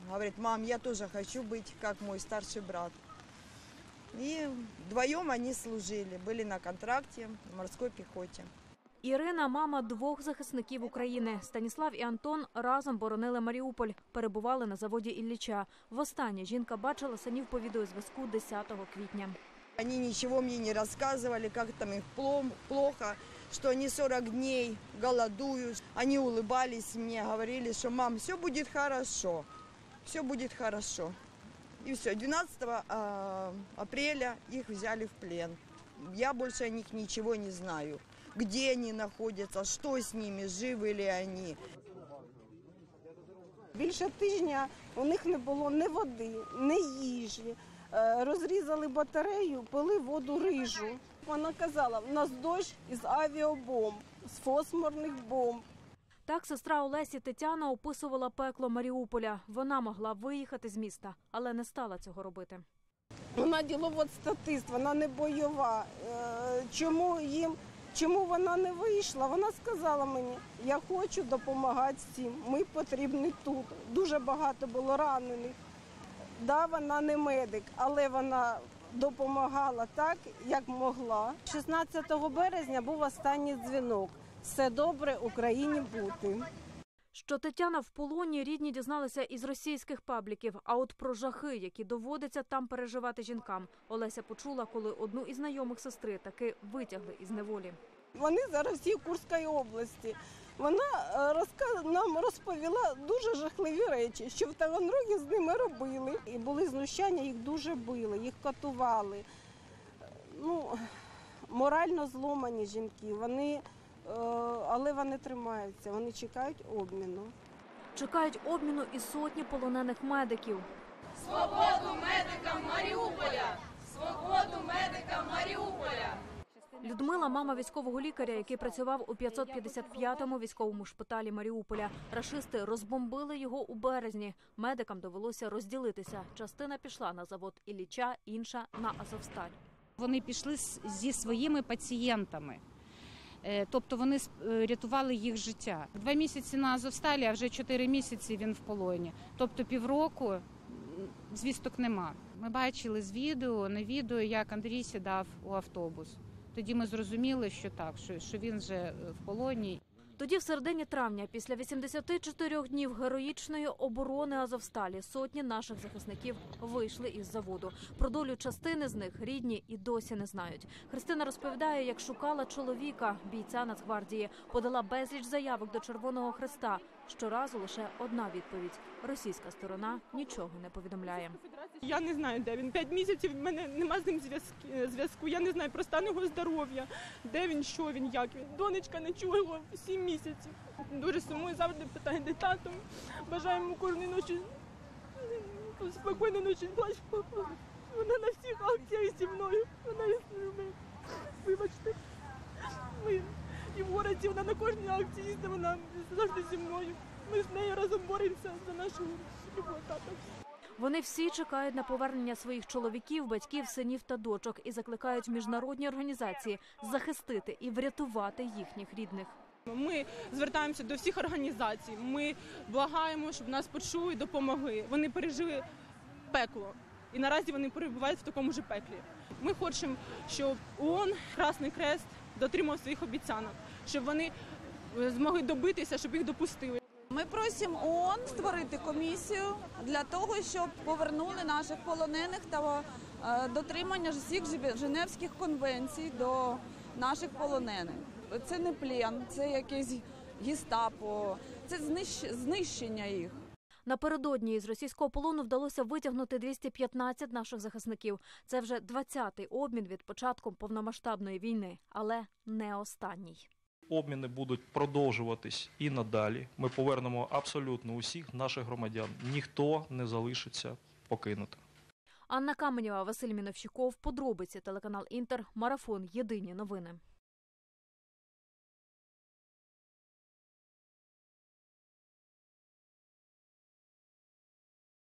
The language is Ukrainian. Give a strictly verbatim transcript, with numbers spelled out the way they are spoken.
говорит: мам, я тоже хочу быть как мой старший брат. И вдвоем они служили, были на контракте в морской пехоте. Ірина – мама двох захисників України. Станіслав і Антон разом боронили Маріуполь, перебували на заводі Ілліча. Востаннє жінка бачила синів по відеозв'язку десятого квітня. Они ничего мне не рассказывали, как там их плохо, что они сорок дней голодуют. Они улыбались мне, говорили, что мам, все будет хорошо, все будет хорошо. И все, двенадцатого апреля их взяли в плен. Я больше о них ничего не знаю. Где они находятся, что с ними, живы ли они. Більше тижня у них не було ні води, ні їжі. Розрізали батарею, пили воду рижу. Вона казала, в нас дощ із авіабомб, з фосфорних бомб. Так сестра Олесі Тетяна описувала пекло Маріуполя. Вона могла виїхати з міста, але не стала цього робити. Вона діловод статист, вона не бойова. Чому їм, чому вона не вийшла? Вона сказала мені, я хочу допомагати всім, ми потрібні тут. Дуже багато було ранених. Да, вона не медик, але вона допомагала так, як могла. шістнадцятого березня був останній дзвінок. Все добре, Україні бути. Що Тетяна в полоні, рідні дізналися із російських пабліків. А от про жахи, які доводиться там переживати жінкам, Олеся почула, коли одну із знайомих сестри таки витягли із неволі. Вони зараз всі в Курській області. Вона розказ... нам розповіла дуже жахливі речі, що в Таганрогі з ними робили. І були знущання, їх дуже били, їх катували. Ну, морально зломані жінки, вони, але вони тримаються, вони чекають обміну. Чекають обміну і сотні полонених медиків. Свободу медикам Маріуполя! Свободу медикам Маріуполя! Людмила – мама військового лікаря, який працював у п'ятсот п'ятдесят п'ятому військовому шпиталі Маріуполя. Рашисти розбомбили його у березні. Медикам довелося розділитися. Частина пішла на завод Ілліча, інша – на Азовсталь. Вони пішли зі своїми пацієнтами. Тобто вони рятували їх життя. Два місяці на Азовсталі, а вже чотири місяці він в полоні. Тобто півроку звісток нема. Ми бачили з відео, на відео, як Андрій сідав у автобус. Тоді ми зрозуміли, що так, що, що він вже в полоні. Тоді в середині травня, після вісімдесяти чотирьох днів героїчної оборони Азовсталі, сотні наших захисників вийшли із заводу. Про долю частини з них рідні і досі не знають. Христина розповідає, як шукала чоловіка, бійця Нацгвардії, подала безліч заявок до Червоного Хреста. Щоразу лише одна відповідь – російська сторона нічого не повідомляє. Я не знаю, де він. П'ять місяців в мене немає з ним зв'язку. Я не знаю про стан його здоров'я, де він, що він, як він. Донечка не чула його сім місяців. Дуже сумує, завжди питає, де тато. Бажаємо йому кожної ночі спокійної ночі. Вона на всіх акціях зі мною. Вона їх любить. Вибачте. Ми і в городі вона на кожній акції їздить, вона завжди зі мною. Ми з нею разом боремося за нашу любов тата. Вони всі чекають на повернення своїх чоловіків, батьків, синів та дочок і закликають міжнародні організації захистити і врятувати їхніх рідних. Ми звертаємося до всіх організацій, ми благаємо, щоб нас почули і допомогли. Вони пережили пекло і наразі вони перебувають в такому ж пеклі. Ми хочемо, щоб ООН, Красний Хрест дотримав своїх обіцянок, щоб вони змогли добитися, щоб їх допустили. Ми просимо ООН створити комісію для того, щоб повернули наших полонених та дотримання всіх Женевських конвенцій до наших полонених. Це не плен, це якесь гестапо, це знищення їх. Напередодні із російського полону вдалося витягнути двісті п'ятнадцять наших захисників. Це вже двадцятий обмін від початку повномасштабної війни, але не останній. Обміни будуть продовжуватись і надалі. Ми повернемо абсолютно усіх наших громадян. Ніхто не залишиться покинутим. Анна Каменєва, Василь Міновщиков, подробиці, телеканал Інтер, Марафон, Єдині новини.